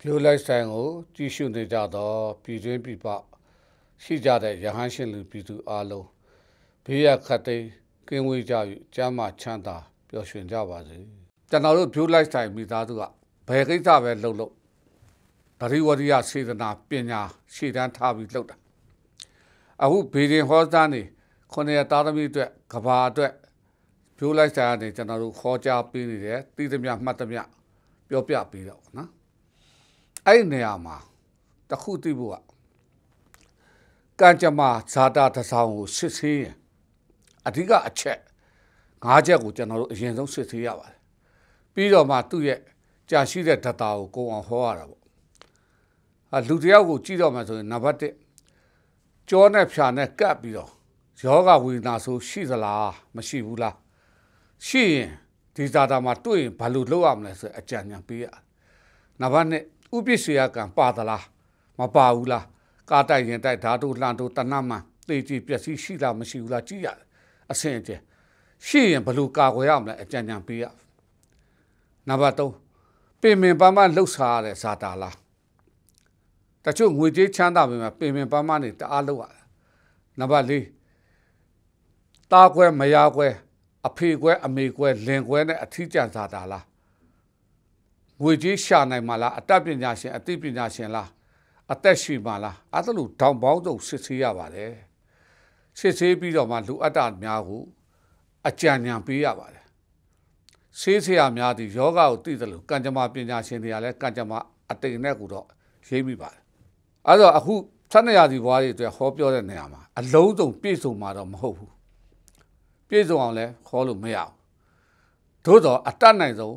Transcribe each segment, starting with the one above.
Blue lifestyle ကိုကြည့်ရှုနေကြတော့ပြည်တွင်းပြည်ပရှိကြတဲ့ရဟန်းရှင်လူပြည်သူအားလုံးဘေးရခတ်သိမ်းကင်းဝေးကြ၍ကျမ်းမာချမ်းသာပျော်ရွှင်ကြပါစေကျွန်တော်တို့ Blue lifestyle မိသားစုကဘယ်ကိစ္စပဲလုပ်လို့တတိဝရိယစေတနာပညာရှေ့တန်းထားပြီးလုပ်တာအခုဘေဒင်ဟောစတန်နေ9ရက်သားသမီးအတွက်ကဘာအတွက် Blue lifestyle ကနေကျွန်တော်တို့ခေါ်ကြားပေးနေတယ်တည်သမျှမှတ်သမျှပြောပြပေးတော့နော်အဲ့ဒီနေရာမှာတခုသိဖို့ကကံကြမ္မာဇာတာတစ်ဆောင်ကိုစစ်ဆေးရင်အဓိကအချက်5ချက်ကိုကျွန်တော်တို့အရင်ဆုံးစစ်ဆေးရပါတယ်ပြီးတော့မှသူ့ရဲ့ကြာရှိတဲ့ဓာတာကိုကိုအောင်ဟောရတာပေါ့လူတယောက်ကိုကြည့်တော့မှဆိုရင်နံပါတ်1ကြောနဲ့ဖြာနဲ့ကပ်ပြီးတော့ယောဂဝေဒနာဆိုရှိသလားမရှိဘူးလားရှိရင်ဒီဇာတာမှာတွေ့ရင်ဘာလို့လုပ်ရမလဲဆိုအကြံဉာဏ်ပေးရနံပါတ်2ဥပ္ပစ္စယကံပါသလားမပါဘူးလားကားတိုက်ရင်တိုက်ဓာတုလှန်တုတဏမှန်သိကြည့်ပျက်စီးရှိလားမရှိဘူးလားကြည့်ရတယ်အဆင်အကျရှိရင်ဘလို့ကာကွယ်ရမလဲအကြံဉာဏ်ပေးရနံပါတ်3ပင်ပင်ပန်းပန်းလှုပ်ရှားရတဲ့ဇာတာလားတချို့ငွေကြေးချမ်းသာပေမဲ့ပင်ပင်ပန်းပန်းနေတအားလှုပ်ရတယ်နံပါတ်4တာကွဲမရကွဲအဖေကွဲအမေကွဲလင်ကွဲနဲ့အထီးကျန်ဇာတာလားငွေကြီးရှာနိုင်မှာလားအတတ်ပညာရှင်အသိပညာရှင်လားအသက်ရှိမှာလားအဲ့ဒါလို့တောင်ပေါင်းစုံစစ်ဆေးရပါတယ်စစ်ဆေးပြီးတော့မှလူအတ္တများကိုအကြံဉာဏ်ပေးရပါတယ်ဆေးဆရာများဒီယောဂကိုသိတယ်လို့ကံကြမ္မာပညာရှင်တွေကလည်းကံကြမ္မာအတိတ်နဲ့ကိုတော့ရေးမိပါတယ်အဲ့တော့အခု12ရာသီဘွားတွေအတွက်ဟောပြောတဲ့နေရာမှာအလုံးစုံပြည့်စုံမှာတော့မဟုတ်ဘူးပြည့်စုံအောင်လဲခေါ်လို့မရဘူးသို့တော့အတတ်နိုင်ဆုံး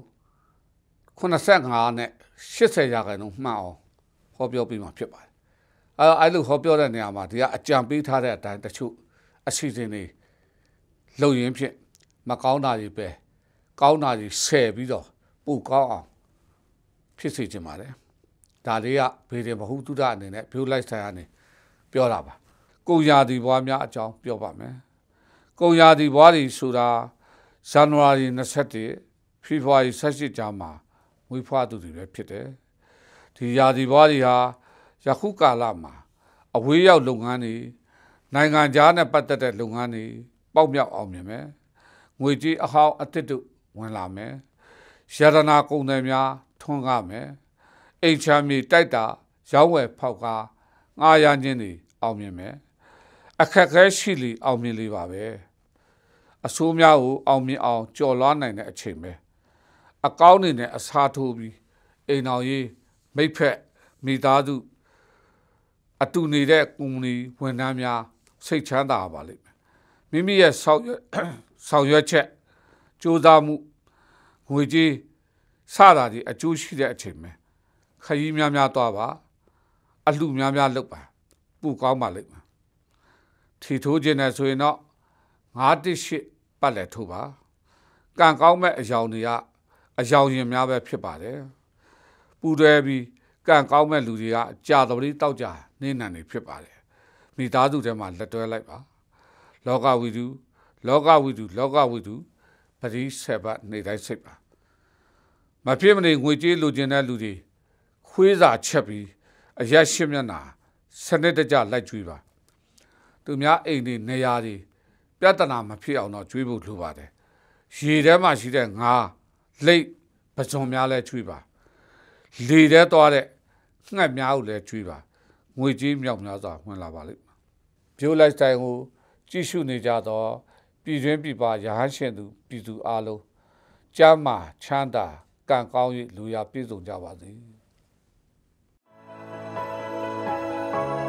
85နဲ့80ရာခိုင်နှုန်းမှန်အောင်ဟောပြောပြီးမှဖြစ်ပါတယ်အဲ့လိုဟောပြောတဲ့နေရာမှာဒီကအကြံပေးထားတဲ့အတိုင်းတချို့အစီအစဉ်တွေလုံရင်းဖြစ်မကောင်းတာတွေပဲကောင်းတာတွေဆယ်ပြီးတော့ပိုကောင်းအောင်ဖြစ်စေချင်ပါတယ်ဒါလေးကဘေဒင်ဘဟုတုဒအနေနဲ့ Blue lifestyle ကနေပြောတာပါကုန်ရာသီဘွားများအကြောင်းပြောပါမယ်ကုန်ရာသီဘွားတွေဆိုတာဇန်နဝါရီ21ဖေဖော်ဝါရီ18ကြားမှာမွေးဖွားသူတွေပဲဖြစ်တယ်ဒီရာသီဘွားတွေဟာယခုကာလမှာအဝေးရောက်လုပ်ငန်းတွေနိုင်ငံခြားနဲ့ပတ်သက်တဲ့လုပ်ငန်းတွေပေါက်မြောက်အောင်မြင်မယ်ငွေကြေးအဟောင်းအသစ်တို့ဝင်လာမယ်ရတနာကုန်သည်များထွန်းကားမယ်အိမ်ချမ်းမြေတိုက်တာရောင်းဝယ်ဖောက်ကားငှားရမ်းခြင်းတွေအောင်မြင်မယ်အခက်ခဲရှိလေအောင်မြင်လေပါပဲအဆိုးများကိုအောင်မြင်အောင်ကြော်လွှားနိုင်တဲ့အချိန်ပဲအကောင်းနေနဲ့အစားထိုးပြီးအိမ်တော်ရေးမိတ်ဖက်မိသားစုအတူနေတဲ့ကုမ္ပဏီဝန်ထမ်းများစိတ်ချမ်းသာပါလိမ့်မယ်မိမိရဲ့ဆောင်ရွက်ချက်ကြိုးစားမှုငွေကြေးစတာဒီအကျိုးရှိတဲ့အချိန်ပဲခရီးများများသွားပါအလှများများလုပ်ပါပူကောင်းပါလိမ့်မယ်ထီထိုးခြင်းနဲ့ဆိုရင်တော့918ပတ်လက်ထိုးပါကံကောင်းမဲ့အယောင်တွေကအယောင်ရင်များပဲဖြစ်ပါတယ်ပူတွဲပြီးကံကောင်းမဲ့လူတွေကကြာတပတိတောက်ကြနေနံနေဖြစ်ပါတယ်မိသားစုထဲမှာလက်တွဲလိုက်ပါလောကဝိတုလောကဝိတုလောကဝိတုပရိဆေဘနေတိုင်းစိတ်ပါမဖြစ်မနေငွေကြေးလိုချင်တဲ့လူတွေခွေးစာချက်ပြီးအရက်ရှင်းမျက်နှာစနစ်တကျလိုက်ကျွေးပါသူများအိမ်တွေနေရာတွေပြဿနာမဖြစ်အောင်တော့ကျွေးဖို့လိုပါတယ်ရေထဲမှာရှိတဲ့ငါးလိတ်ပဇွန်များလဲကျွေးပါလေထဲသွားတဲ့ငှက်များကိုလည်းကျွေးပါငွေကြေးမြောက်များစွာဝင်လာပါလိမ့်မယ် Blue lifestyle ကိုကြည့်ရှုနေကြတော့ပြည်တွင်းပြည်ပရဟန်းရှင်သူပြည်သူအားလုံးကျမ်းမာချမ်းသာကံကောင်း၍လူရပြည့်စုံကြပါစေ